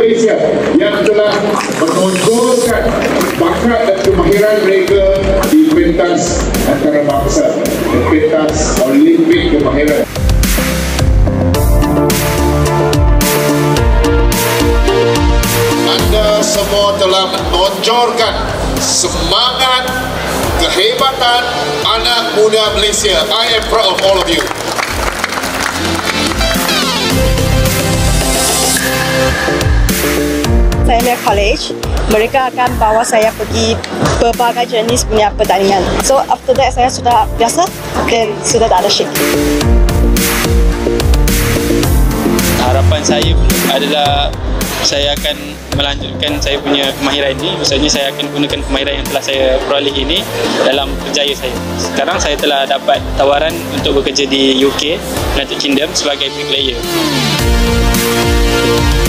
Malaysia yang telah menonjolkan bakat dan kemahiran mereka di pentas antarabangsa, di pentas Olimpik kemahiran. Anda semua telah menonjolkan semangat, kehebatan anak muda Malaysia. I am proud of all of you. Saya punya college, mereka akan bawa saya pergi berbagai jenis punya pertandingan. So after that saya sudah biasa dan sudah tak ada shaking. Harapan saya adalah saya akan melanjutkan saya punya kemahiran ini. Maksudnya saya akan gunakan kemahiran yang telah saya peroleh ini dalam kerjaya saya. Sekarang saya telah dapat tawaran untuk bekerja di UK, United Kingdom sebagai bricklayer.